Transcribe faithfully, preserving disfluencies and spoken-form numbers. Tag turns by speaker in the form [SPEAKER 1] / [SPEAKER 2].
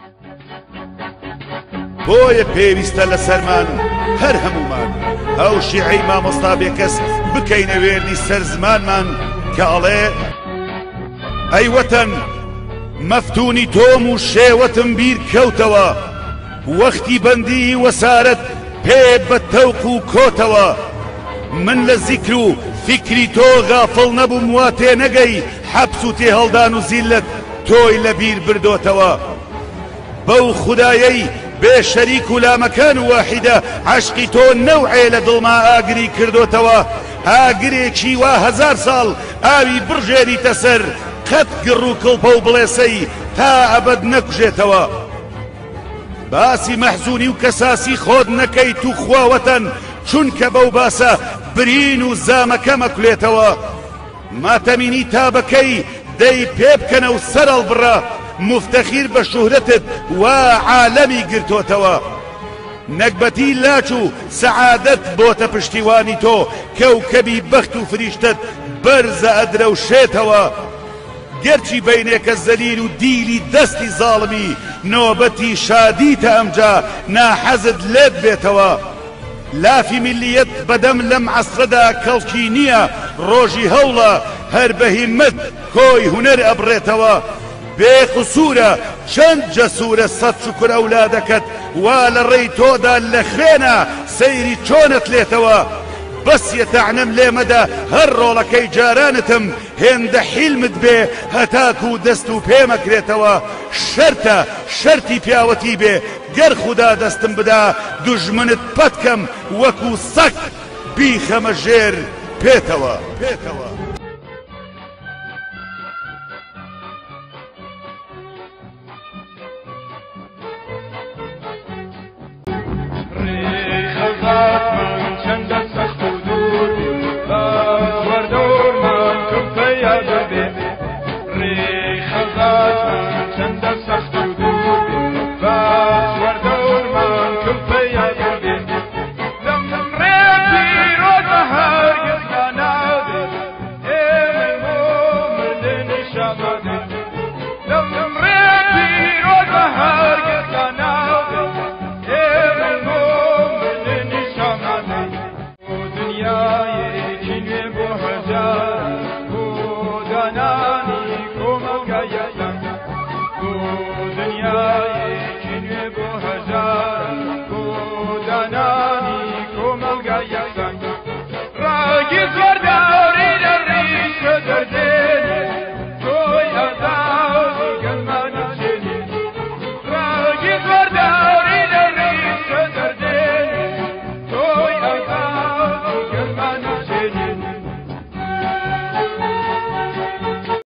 [SPEAKER 1] بۆیە پێویستە لە سەرمان هەر هەمومان ئەو شیعەی مامۆستا بێکەس بکەینە وێرنی سەر زمانمان کە ئەڵێ ئەی وەتەن مەفتونی تۆم و شێوەتم بیر کەوتەوە وەختی بەندی وەسارەت پێ بە تەوق و کۆتەوە من لە زیکر و فکری تۆ غافڵ نەبووم وا تێنەگەی حەبس و تێهەڵدان و زیلت تۆی لە بیر بردۆتەوە بەو خودایەی بێ شەریک و لامەکان واحیدە عەشقی تۆ نەوعێ لە دڵما ئاگری کردۆتەوە ئاگرێکی وا هەزار ساڵ ئاوی بڕژێریتە سەر قەت گڕ و کڵپە و بڵێسەی تا ئەبەد نەکوژێتەوە باسی مەحزونی و کەساسی خۆت نەکەیت و خواوەتەن چونکە بەو باسە برین و زامەکە مەکولێتەوە ماتەمینی تابەکەی دەی پێ بکەنە و سەرەڵ بڕە مفتەخیر بە شوهرەتت وا عالەمی گرتۆتەوە نەکبەتی لاچ و سەعادەت بۆتە پشتیوانی تۆ کەوکەبی بەخت و فریشتت بەرزە ئەدرەوشێتەوە گەرچی بەینێکە زەلیل و دیلی دەستی زاڵمی نۆبەتی شادیتە ئەمجا ناحەزت لێت بێتەوە لافی میلیەت بەدەم لەم عەسرەدا کەڵکی نییە ڕۆژی هەوڵە هەر بە هیممەت کۆی هونەر ئەبڕێتەوە بێقسوورە چەند جەسوورە سەد شوکر ئەولادەکەت وا لە ڕێی تۆدا لە خوێنە سەیری چۆنت لێتەوە بەسیە تەعنەم لێمەدا هەر ڕۆڵەکەی جارانتم هێندە حیلمت بێ هەتاک و دەست و پێمەکرێتەوە شەرتە شەرتی پیاوەتی بێ گەر خودا دەستم بدا دوژمنت پەتکەم وەکو سەگ بیخەمە ژێر پێتەوە پێتەوە
[SPEAKER 2] Chanda sakht